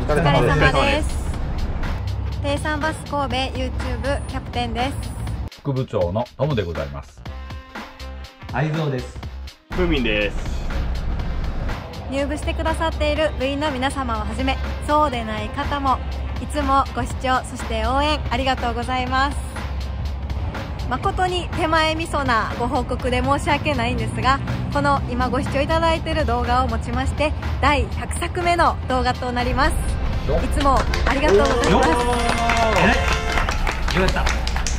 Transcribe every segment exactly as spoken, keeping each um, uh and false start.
疲れ様です。低産バス神戸 YouTube キャプテンです。 副部長のトムでございます。 愛蔵です。 ふうみんです。 入部してくださっている部員の皆様をはじめ、そうでない方もいつもご視聴、そして応援ありがとうございます。誠に手前味噌なご報告で申し訳ないんですが、この今ご視聴いただいている動画をもちましてだいひゃくさくめの動画となります。いつもありがとうございます。 よかった。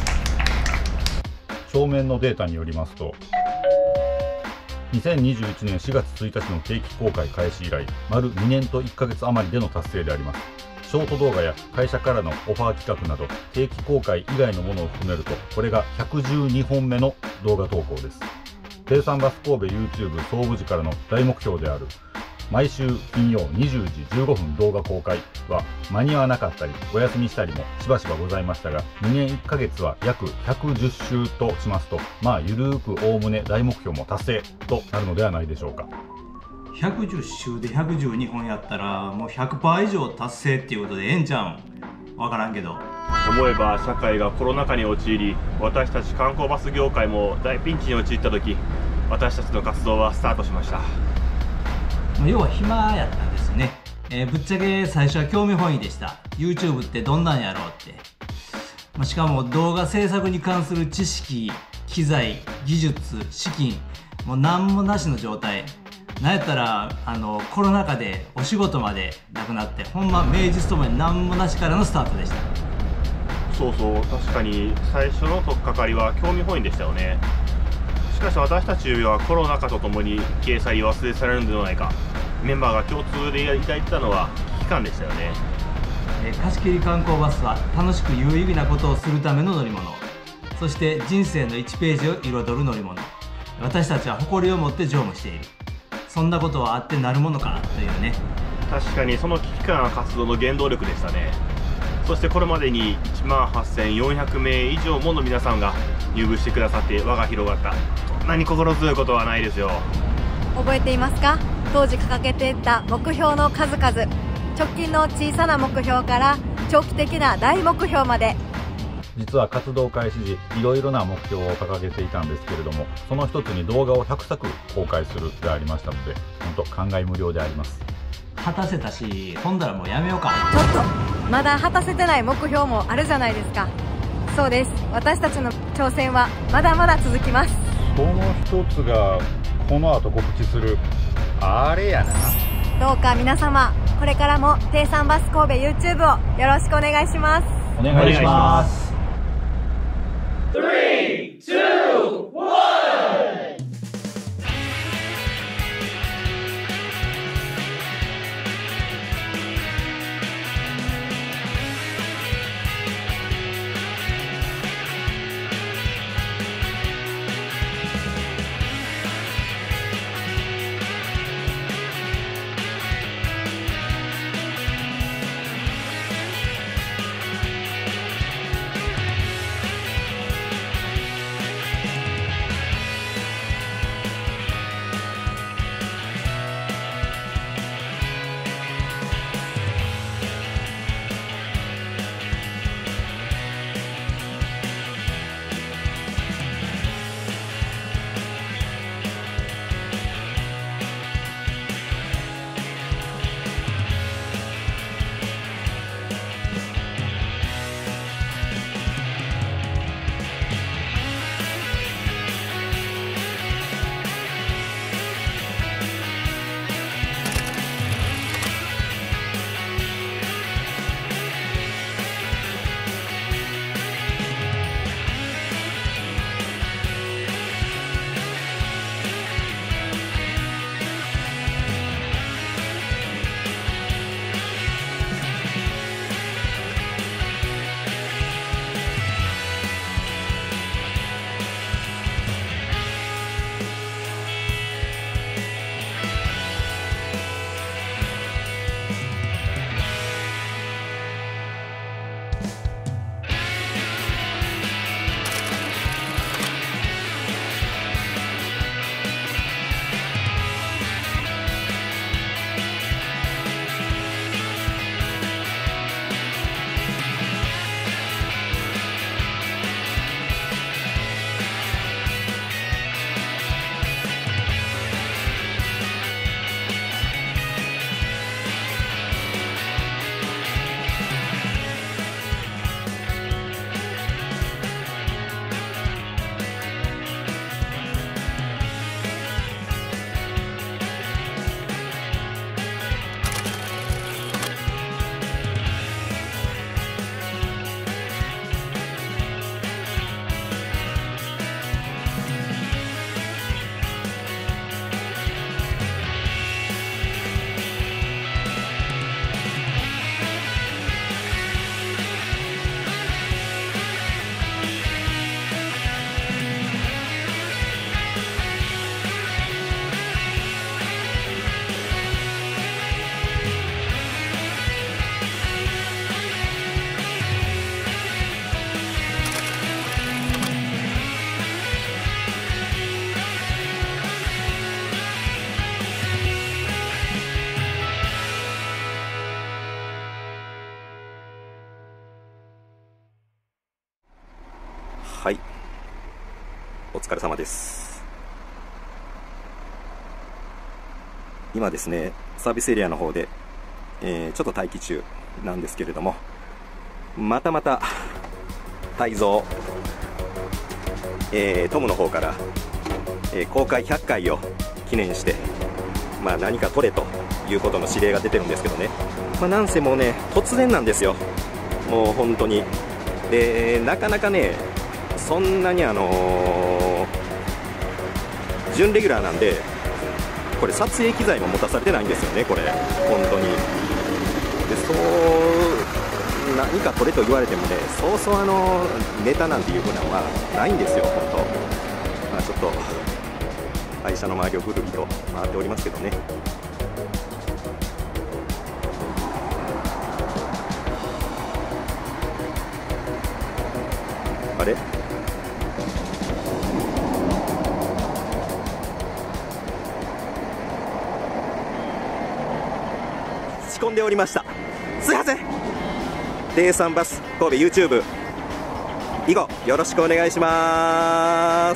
正面のデータによりますと、にせんにじゅういちねんしがつついたちの定期公開開始以来、丸にねんといっかげつ余りでの達成であります。ショート動画や会社からのオファー企画など定期公開以外のものを含めると、これがひゃくじゅうにほんめの動画投稿です。低産バス神戸 YouTube 総部時からの大目標である毎週金曜にじゅうじじゅうごふん動画公開は間に合わなかったりお休みしたりもしばしばございましたが、にねんいっかげつは約ひゃくじゅっしゅうとしますと、まあゆるーくおおむね大目標も達成となるのではないでしょうか。 ひゃくじゅっしゅうでひゃくじゅうにほんやったらもう ひゃくパーセント 以上達成っていうことでええんちゃうん。分からんけど、 思えば社会がコロナ禍に陥り、私たち観光バス業界も大ピンチに陥った時、私たちの活動はスタートしました。 要は暇やったんですね。えー、ぶっちゃけ最初は興味本位でした。 YouTube ってどんなんやろうって。まあ、しかも動画制作に関する知識、機材、技術、資金もう何もなしの状態。なんやったらあのコロナ禍でお仕事までなくなって、ほんま名実ともに何もなしからのスタートでした。 そうそう、確かに最初の取っかかりは興味本位でしたよね。しかし私たちはコロナ禍とともに掲載を忘れ去られるのではないか。メンバーが共通で抱いてたのは危機感でしたよね。 えー、貸し切り観光バスは楽しく有意義なことをするための乗り物、そして人生のいちページを彩る乗り物。私たちは誇りを持って乗務している。そんなことはあってなるものかというね。 確かにその危機感は活動の原動力でしたね。そしてこれまでにいちまんはっせんよんひゃくめい以上もの皆さんが入部してくださって輪が広がった。こんなに心強いことはないですよ。 覚えていますか？当時掲げていた目標の数々、直近の小さな目標から長期的な大目標まで。 実は活動開始時いろいろな目標を掲げていたんですけれども、その一つに動画をひゃくさく公開するでありましたので、本当感慨無量であります。 果たせたし、ほんだらもうやめようか。 ちょっとまだ果たせてない目標もあるじゃないですか。そうです、私たちの挑戦はまだまだ続きます。 その一つがこの後告知するあれやな。 どうか皆様、これからも低産バス神戸 YouTube をよろしくお願いします。 お願いします。 スリー、ツー、ワンはい、お疲れ様です。今ですね、サービスエリアの方で、えー、ちょっと待機中なんですけれども、またまた泰造、えー、トムの方から、えー、公開ひゃっかいを記念して、まあ、何か撮れということの指令が出てるんですけどね、まあ、なんせもうね、突然なんですよ、もう本当に。で、なかなかね、そんなにあのー、準レギュラーなんで、これ撮影機材も持たされてないんですよね、これ本当に。で、そう何か撮れと言われてもね、そうそうあのネタなんていうふうなのはないんですよ、本当。まあ、ちょっと会社の周りをぐるりと回っておりますけどね。あれ、仕込んでおりました。すいません。デイサンバス神戸 YouTube 以後よろしくお願いします。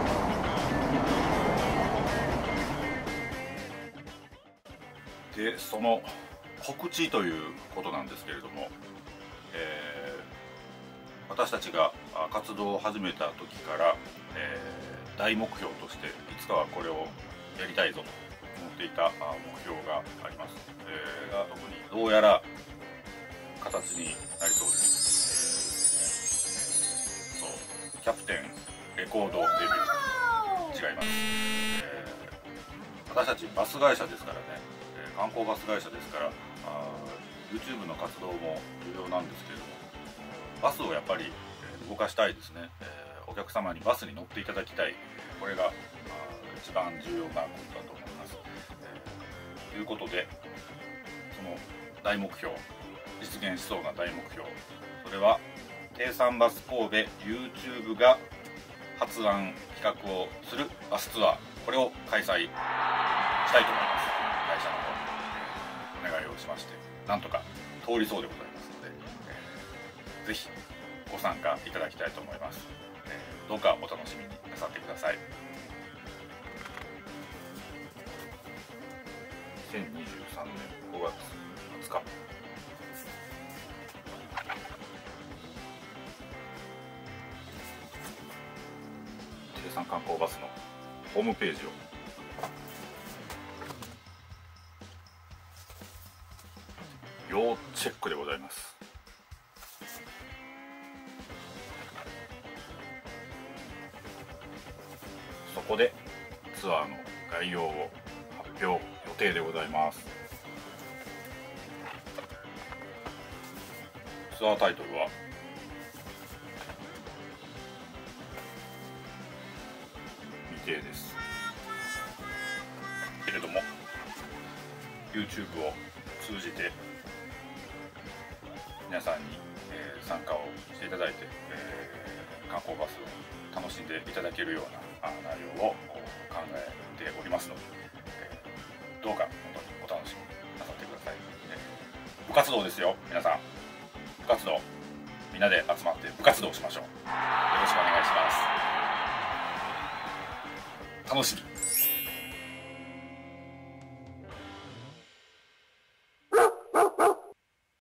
で、その告知ということなんですけれども、えー、私たちが活動を始めた時から、えー、大目標としていつかはこれをやりたいぞと思っていた目標があります。えー、特にどうやら形になりそうです。そう、キャプテンレコードデビュー違います。えー、私たちバス会社ですからね、えー、観光バス会社ですから、YouTube の活動も重要なんですけれども、バスをやっぱり動かしたいですね。えー、お客様にバスに乗っていただきたい、これが一番重要なことだと思います。えー、ということで、その大目標、実現しそうな大目標、それはテイサンバス神戸 YouTube が発案企画をするバスツアー、これを開催したいと思います。会社の方にお願いをしまして、なんとか通りそうでございますので、えー、ぜひご参加いただきたいと思います。えー、どうかお楽しみになさってください。にせんにじゅうさんねんごがつはつか、テイサン観光バスのホームページを要チェックでございます。そこでツアーの概要を発表予定でございます。ツアータイトルは未定ですけれども、 YouTube を通じて皆さんに、えー、参加をしていただいて、えー、観光バスを楽しんでいただけるような内容を考えておりますので、えー、どうか本当にお楽しみになさってください。部活動ですよ、皆さん。部活動、みんなで集まって部活動しましょう。よろしくお願いします。楽しみ。